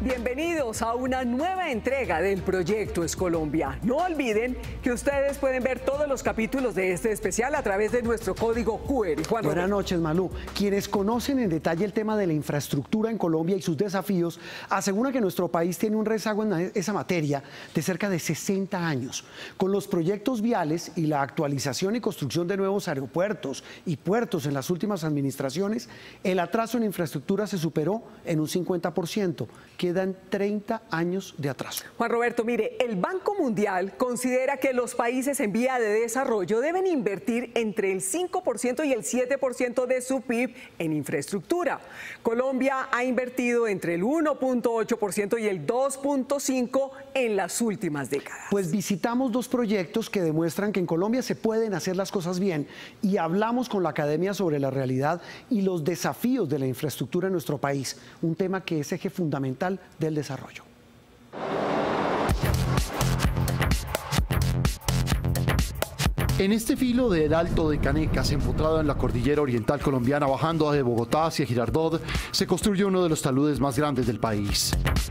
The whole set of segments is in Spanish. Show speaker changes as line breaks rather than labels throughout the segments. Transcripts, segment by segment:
Bienvenidos a una nueva entrega del Proyecto Es Colombia. No olviden que ustedes pueden ver todos los capítulos de este especial a través de nuestro código QR.
Buenas noches, Malú. Quienes conocen en detalle el tema de la infraestructura en Colombia y sus desafíos aseguran que nuestro país tiene un rezago en esa materia de cerca de 60 años. Con los proyectos viales y la actualización y construcción de nuevos aeropuertos y puertos en las últimas administraciones, el atraso en infraestructura se superó en un 50%. Quedan 30 años de atraso.
Juan Roberto, mire, el Banco Mundial considera que los países en vía de desarrollo deben invertir entre el 5% y el 7% de su PIB en infraestructura. Colombia ha invertido entre el 1.8% y el 2.5% en las últimas décadas.
Pues visitamos dos proyectos que demuestran que en Colombia se pueden hacer las cosas bien y hablamos con la academia sobre la realidad y los desafíos de la infraestructura en nuestro país, un tema que es eje fundamental del desarrollo.
En este filo del Alto de Canecas, empotrado en la cordillera oriental colombiana, bajando de Bogotá hacia Girardot, se construye uno de los taludes más grandes del país.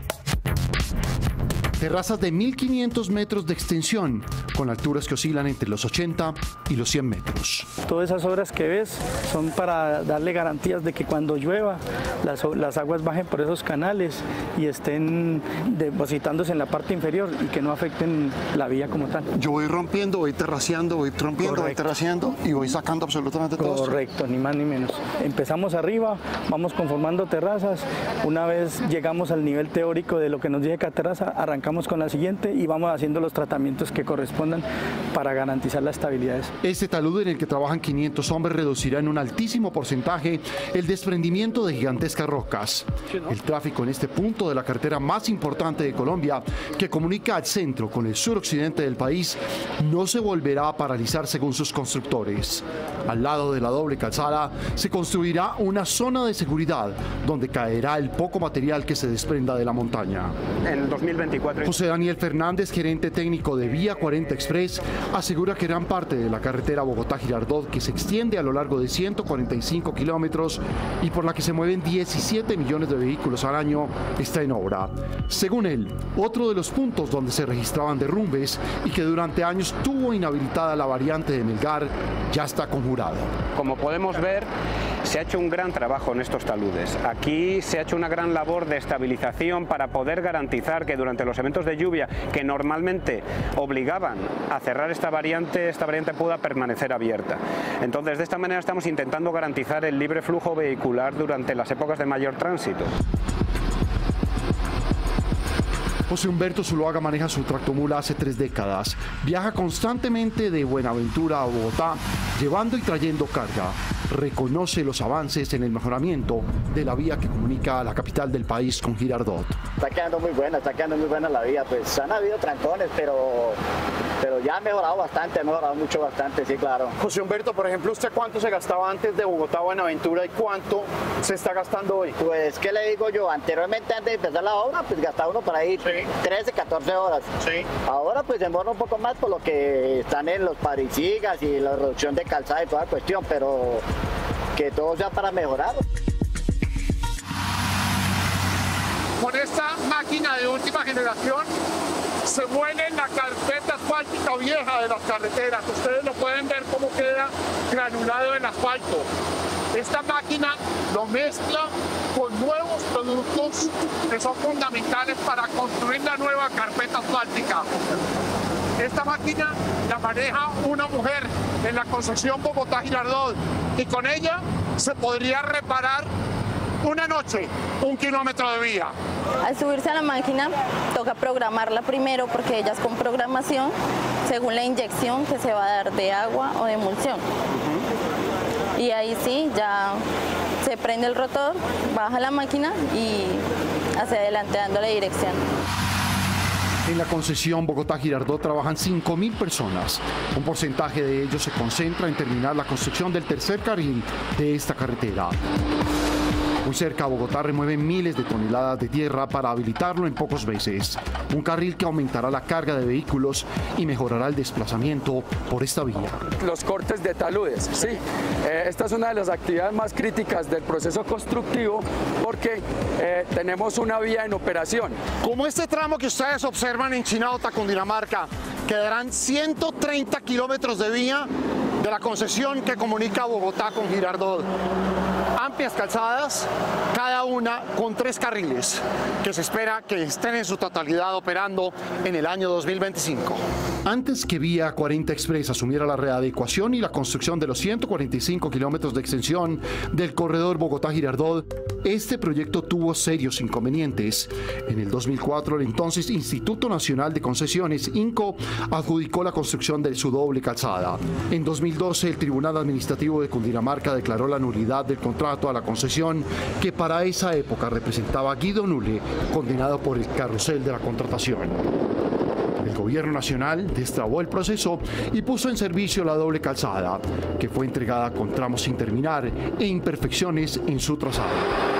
Terrazas de 1.500 metros de extensión, con alturas que oscilan entre los 80 y los 100 metros.
Todas esas obras que ves son para darle garantías de que cuando llueva las aguas bajen por esos canales y estén depositándose en la parte inferior y que no afecten la vía como tal.
Yo voy rompiendo, voy terraceando, voy rompiendo, voy terraceando y voy sacando absolutamente todo.
Correcto, ni más ni menos. Empezamos arriba, vamos conformando terrazas. Una vez llegamos al nivel teórico de lo que nos dice cada terraza, arrancamos con la siguiente y vamos haciendo los tratamientos que correspondan para garantizar la estabilidad.
Este talud en el que trabajan 500 hombres reducirá en un altísimo porcentaje el desprendimiento de gigantescas rocas. El tráfico en este punto de la carretera más importante de Colombia, que comunica al centro con el suroccidente del país, no se volverá a paralizar según sus constructores. Al lado de la doble calzada se construirá una zona de seguridad donde caerá el poco material que se desprenda de la montaña.
En 2024.
José Daniel Fernández, gerente técnico de Vía 40 Express, asegura que gran parte de la carretera Bogotá-Girardot, que se extiende a lo largo de 145 kilómetros y por la que se mueven 17 millones de vehículos al año, está en obra. Según él, otro de los puntos donde se registraban derrumbes y que durante años tuvo inhabilitada la variante de Melgar, ya está conjurado.
Como podemos ver, se ha hecho un gran trabajo en estos taludes. Aquí se ha hecho una gran labor de estabilización para poder garantizar que durante los eventos de lluvia que normalmente obligaban a cerrar esta variante pueda permanecer abierta. Entonces, de esta manera estamos intentando garantizar el libre flujo vehicular durante las épocas de mayor tránsito.
José Humberto Zuluaga maneja su tractomula hace 3 décadas. Viaja constantemente de Buenaventura a Bogotá, llevando y trayendo carga. Reconoce los avances en el mejoramiento de la vía que comunica a la capital del país con Girardot.
Está quedando muy buena la vía. Pues han habido trancones, pero ya ha mejorado bastante, bastante, sí, claro.
José Humberto, por ejemplo, ¿usted cuánto se gastaba antes de Bogotá a Buenaventura y cuánto se está gastando hoy?
Pues, ¿qué le digo yo? Anteriormente, antes de empezar la obra, pues gastaba uno por ahí 13, 14 horas.
Sí.
Ahora, pues demora un poco más por lo que están en los parisigas y la reducción de calzada y toda la cuestión, pero que todo sea para mejorar.
Con esta máquina de última generación se muele la carpeta asfáltica vieja de las carreteras. Ustedes lo pueden ver cómo queda granulado el asfalto. Esta máquina lo mezcla con nuevos productos que son fundamentales para construir la nueva carpeta asfáltica. Esta máquina la maneja una mujer en la concesión Bogotá-Girardot y con ella se podría reparar una noche 1 kilómetro de vía.
Al subirse a la máquina toca programarla primero porque ella es con programación según la inyección que se va a dar de agua o de emulsión. Y ahí sí, ya se prende el rotor, baja la máquina y hacia adelante dándole dirección.
En la concesión Bogotá-Girardot trabajan 5.000 personas. Un porcentaje de ellos se concentra en terminar la construcción del tercer carril de esta carretera. Muy cerca a Bogotá remueven miles de toneladas de tierra para habilitarlo en pocos meses. Un carril que aumentará la carga de vehículos y mejorará el desplazamiento por esta vía.
Los cortes de taludes, sí. Esta es una de las actividades más críticas del proceso constructivo porque tenemos una vía en operación.
Como este tramo que ustedes observan en Chinauta, Cundinamarca, quedarán 130 kilómetros de vía de la concesión que comunica Bogotá con Girardot. Amplias calzadas, cada una con 3 carriles, que se espera que estén en su totalidad operando en el año 2025.
Antes que Vía 40 Express asumiera la readecuación y la construcción de los 145 kilómetros de extensión del corredor Bogotá-Girardot, este proyecto tuvo serios inconvenientes. En el 2004, el entonces Instituto Nacional de Concesiones, INCO, adjudicó la construcción de su doble calzada. En 2012, el Tribunal Administrativo de Cundinamarca declaró la nulidad del contrato a la concesión, que para esa época representaba a Guido Nule, condenado por el carrusel de la contratación. El gobierno nacional destrabó el proceso y puso en servicio la doble calzada, que fue entregada con tramos sin terminar e imperfecciones en su trazado.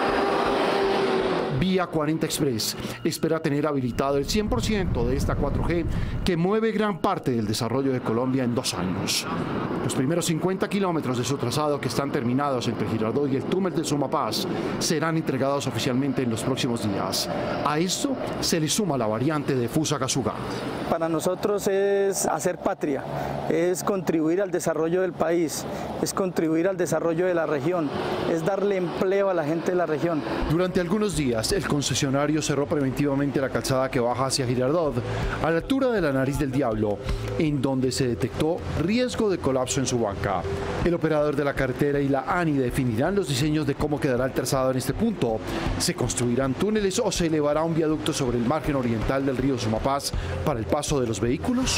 Vía 40 Express espera tener habilitado el 100% de esta 4G que mueve gran parte del desarrollo de Colombia en 2 años. Los primeros 50 kilómetros de su trazado, que están terminados entre Girardot y el túnel de Sumapaz, serán entregados oficialmente en los próximos días. A esto se le suma la variante de Fusagasugá.
Para nosotros es hacer patria, es contribuir al desarrollo del país, es contribuir al desarrollo de la región, es darle empleo a la gente de la región.
Durante algunos días, el concesionario cerró preventivamente la calzada que baja hacia Girardot, a la altura de la Nariz del Diablo, en donde se detectó riesgo de colapso en su banca. El operador de la carretera y la ANI definirán los diseños de cómo quedará el trazado en este punto. ¿Se construirán túneles o se elevará un viaducto sobre el margen oriental del río Sumapaz para el paso de los vehículos?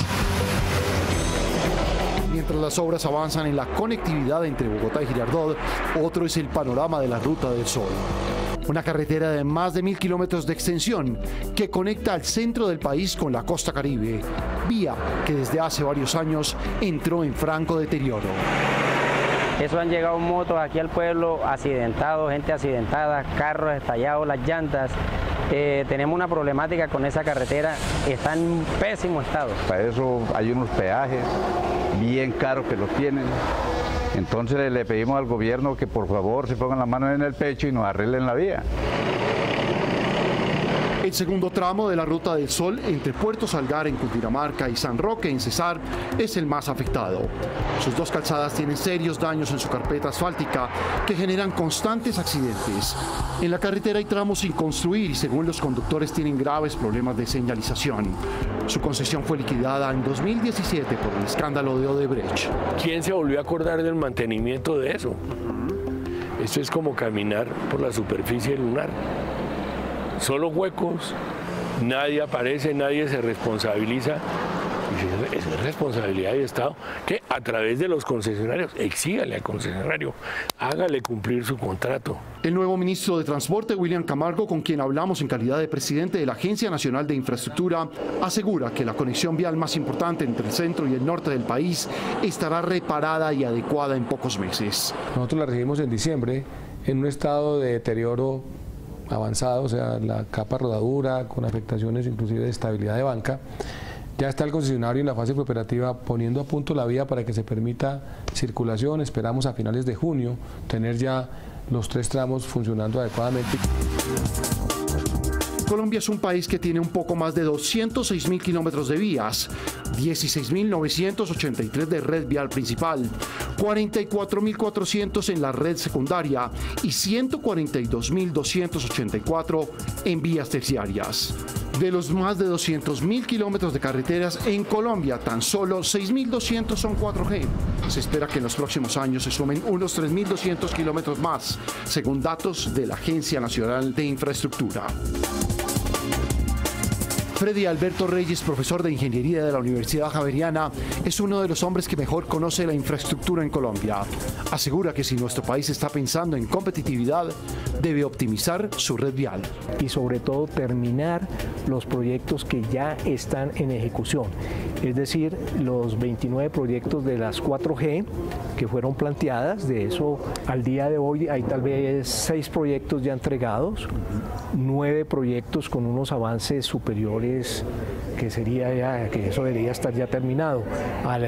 Mientras las obras avanzan en la conectividad entre Bogotá y Girardot, otro es el panorama de la Ruta del Sol. Una carretera de más de 1000 kilómetros de extensión que conecta al centro del país con la costa caribe, vía que desde hace varios años entró en franco deterioro.
Eso han llegado motos aquí al pueblo accidentados, gente accidentada, carros estallados, las llantas. Tenemos una problemática con esa carretera, está en pésimo estado.
Para eso hay unos peajes bien caros que los tienen. Entonces le pedimos al gobierno que por favor se pongan la mano en el pecho y nos arreglen la vía.
El segundo tramo de la Ruta del Sol entre Puerto Salgar en Cundinamarca y San Roque en Cesar es el más afectado. Sus 2 calzadas tienen serios daños en su carpeta asfáltica que generan constantes accidentes. En la carretera hay tramos sin construir y según los conductores tienen graves problemas de señalización. Su concesión fue liquidada en 2017 por el escándalo de Odebrecht.
¿Quién se volvió a acordar del mantenimiento de eso? Esto es como caminar por la superficie lunar. Solo huecos, nadie aparece, nadie se responsabiliza. Es responsabilidad del Estado que a través de los concesionarios, exígale al concesionario, hágale cumplir su contrato.
El nuevo ministro de Transporte, William Camargo, con quien hablamos en calidad de presidente de la Agencia Nacional de Infraestructura, asegura que la conexión vial más importante entre el centro y el norte del país estará reparada y adecuada en pocos meses.
Nosotros la recibimos en diciembre en un estado de deterioro avanzado, o sea, la capa rodadura, con afectaciones inclusive de estabilidad de banca. Ya está el concesionario en la fase operativa poniendo a punto la vía para que se permita circulación. Esperamos a finales de junio tener ya los 3 tramos funcionando adecuadamente.
Colombia es un país que tiene un poco más de 206.000 kilómetros de vías, 16.983 de red vial principal, 44.400 en la red secundaria y 142.284 en vías terciarias. De los más de 200.000 kilómetros de carreteras en Colombia, tan solo 6.200 son 4G. Se espera que en los próximos años se sumen unos 3.200 kilómetros más, según datos de la Agencia Nacional de Infraestructura. Freddy Alberto Reyes, profesor de Ingeniería de la Universidad Javeriana, es uno de los hombres que mejor conoce la infraestructura en Colombia. Asegura que si nuestro país está pensando en competitividad, debe optimizar su red vial.
Y sobre todo terminar los proyectos que ya están en ejecución. es decir, los 29 proyectos de las 4G que fueron planteadas. De eso, al día de hoy hay tal vez 6 proyectos ya entregados, 9 proyectos con unos avances superiores, que sería ya, que eso debería estar ya terminado al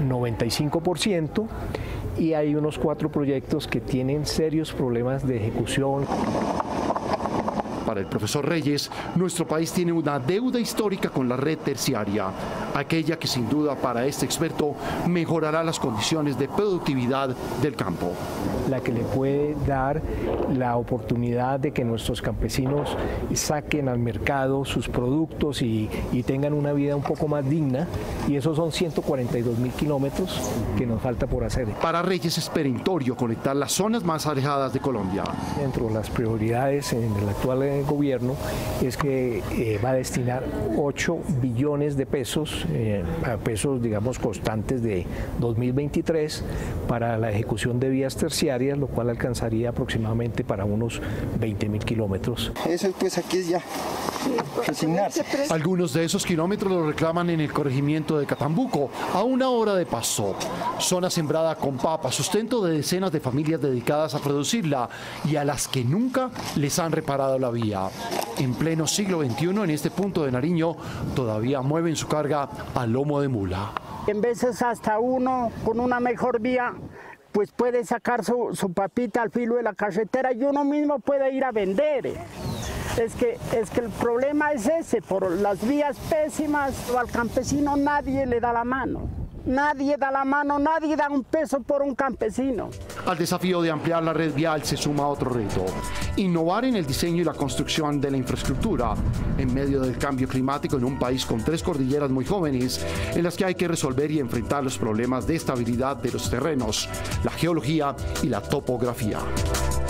95%, y hay unos 4 proyectos que tienen serios problemas de ejecución.
Para el profesor Reyes, nuestro país tiene una deuda histórica con la red terciaria, aquella que sin duda para este experto mejorará las condiciones de productividad del campo.
La que le puede dar la oportunidad de que nuestros campesinos saquen al mercado sus productos y tengan una vida un poco más digna, y esos son 142.000 kilómetros que nos falta por hacer.
Para Reyes es perentorio conectar las zonas más alejadas de Colombia.
Dentro de las prioridades en el actual gobierno es que va a destinar 8 billones de pesos, a pesos digamos constantes de 2023, para la ejecución de vías terciarias, lo cual alcanzaría aproximadamente para unos 20.000 kilómetros.
Eso pues aquí es ya resignarse.
Algunos de esos kilómetros los reclaman en el corregimiento de Catambuco, a una hora de Pasto. Zona sembrada con papa, sustento de decenas de familias dedicadas a producirla y a las que nunca les han reparado la vía. En pleno siglo XXI, en este punto de Nariño, todavía mueven su carga a lomo de mula.
En veces hasta uno con una mejor vía pues puede sacar su papita al filo de la carretera y uno mismo puede ir a vender. Es que el problema es ese, por las vías pésimas, al campesino nadie le da la mano. Nadie da la mano, nadie da un peso por un campesino.
Al desafío de ampliar la red vial se suma otro reto: innovar en el diseño y la construcción de la infraestructura en medio del cambio climático en un país con 3 cordilleras muy jóvenes en las que hay que resolver y enfrentar los problemas de estabilidad de los terrenos, la geología y la topografía.